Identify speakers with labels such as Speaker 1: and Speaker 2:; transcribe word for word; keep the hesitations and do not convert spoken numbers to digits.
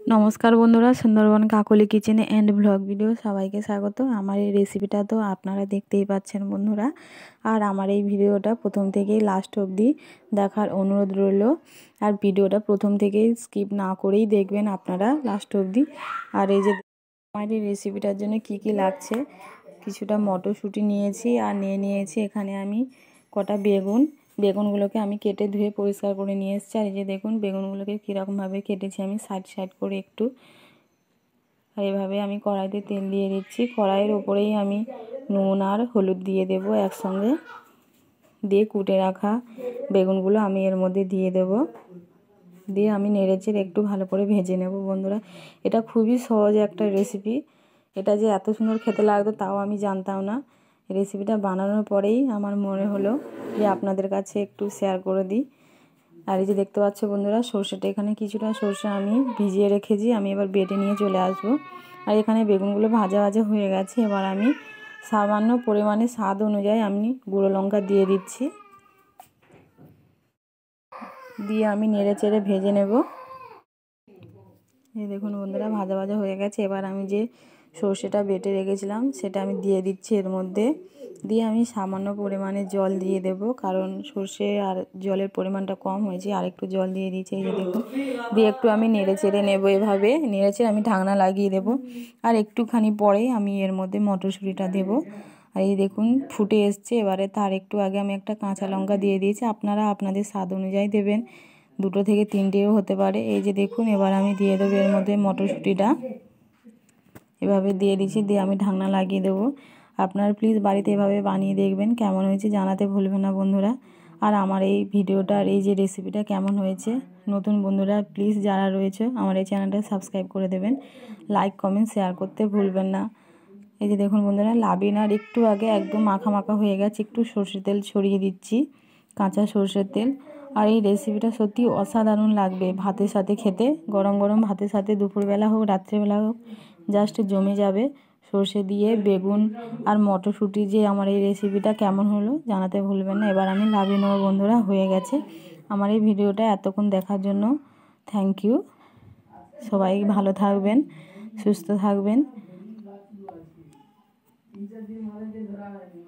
Speaker 1: नमस्कार बंधुरा सुंदरबन काकली किचेने एंड ब्लग भिडियो सबाइके स्वागत। आमार এই রেসিপিটা তো আপনারা দেখতেই পাচ্ছেন বন্ধুরা, আর আমার এই ভিডিওটা প্রথম থেকেই লাস্ট অবধি দেখার অনুরোধ রইল। আর ভিডিওটা প্রথম থেকেই স্কিপ না করেই দেখবেন আপনারা লাস্ট অবধি। আর এই যে আমার এই রেসিপিটার জন্য কি কি লাগছে, কিছুটা মটরশুঁটি নিয়েছি আর নিয়ে নিয়েছি এখানে আমি কটা বেগুন। বেগুনগুলোকে আমি কেটে ধুয়ে পরিষ্কার করে নিয়ে এসেছি। আর এই যে দেখুন বেগুনগুলোকে কীরকমভাবে কেটেছি আমি সাইড সাইড করে একটু। আর এভাবে আমি কড়াইতে তেল দিয়ে দিচ্ছি। কড়াইয়ের ওপরেই আমি নুন আর হলুদ দিয়ে দেব একসঙ্গে, দিয়ে কুটে রাখা বেগুনগুলো আমি এর মধ্যে দিয়ে দেব। দিয়ে আমি নেড়েচেড়ে একটু ভালো করে ভেজে নেব বন্ধুরা। এটা খুবই সহজ একটা রেসিপি। এটা যে এত সুন্দর খেতে লাগতো তাও আমি জানতাম না। রেসিপিটা বানানোর পরেই আমার মনে হলো যে আপনাদের কাছে একটু শেয়ার করে দিই। আর এই যে দেখতে পাচ্ছ বন্ধুরা সর্ষেটা, এখানে কিছুটা সর্ষে আমি ভিজিয়ে রেখেছি, আমি এবার বেটে নিয়ে চলে আসব। আর এখানে বেগুনগুলো ভাজা ভাজা হয়ে গেছে। এবার আমি সামান্য পরিমাণে স্বাদ অনুযায়ী আমি গুঁড়ো লঙ্কা দিয়ে দিচ্ছি, দিয়ে আমি নেড়ে চেড়ে ভেজে নেব। এই দেখুন বন্ধুরা ভাজা ভাজা হয়ে গেছে। এবার আমি যে সর্ষেটা বেটে রেখেছিলাম সেটা আমি দিয়ে দিচ্ছি এর মধ্যে, দিয়ে আমি সামান্য পরিমাণে জল দিয়ে দেব, কারণ সর্ষে আর জলের পরিমাণটা কম হয়েছে, আর একটু জল দিয়ে দিয়েছি। এই যে দেখুন, দিয়ে একটু আমি নেড়ে চেড়ে নেবো। এভাবে নেড়ে চেড়ে আমি ঢাকনা লাগিয়ে দেব। আর একটুখানি পরে আমি এর মধ্যে মটরশুঁটিটা দেব। আর এই দেখুন ফুটে এসছে। এবারে তার একটু আগে আমি একটা কাঁচা লঙ্কা দিয়ে দিয়েছি, আপনারা আপনাদের স্বাদ অনুযায়ী দেবেন, দুটো থেকে তিনটেও হতে পারে। এই যে দেখুন এবার আমি দিয়ে দেবো এর মধ্যে মটরশুঁটিটা, এভাবে দিয়ে দিচ্ছি, দিয়ে আমি ঢাকনা লাগিয়ে দেবো। আপনারা প্লিজ বাড়িতে এভাবে বানিয়ে দেখবেন, কেমন হয়েছে জানাতে ভুলবেন না বন্ধুরা। আর আমার এই ভিডিওটার এই যে রেসিপিটা কেমন হয়েছে, নতুন বন্ধুরা প্লিজ যারা রয়েছে আমার এই চ্যানেলটা সাবস্ক্রাইব করে দেবেন, লাইক কমেন্ট শেয়ার করতে ভুলবেন না। এই যে দেখুন বন্ধুরা লাবিন আর একটু আগে একদম মাখা মাখা হয়ে গেছে, একটু সর্ষের তেল ছড়িয়ে দিচ্ছি, কাঁচা সর্ষের তেল। আর এই রেসিপিটা সত্যি অসাধারণ লাগবে ভাতের সাথে খেতে, গরম গরম ভাতের সাথে, দুপুরবেলা হোক রাত্রিবেলা হোক, জাস্ট জমে যাবে। সর্ষে দিয়ে বেগুন আর মটরশুঁটি যে আমার এই রেসিপিটা কেমন হলো জানাতে ভুলবেন না। এবার আমি নামিয়ে নেব বন্ধুরা, হয়ে গেছে। আমার এই ভিডিওটা এতক্ষণ দেখার জন্য থ্যাংক ইউ। সবাই ভালো থাকবেন, সুস্থ থাকবেন।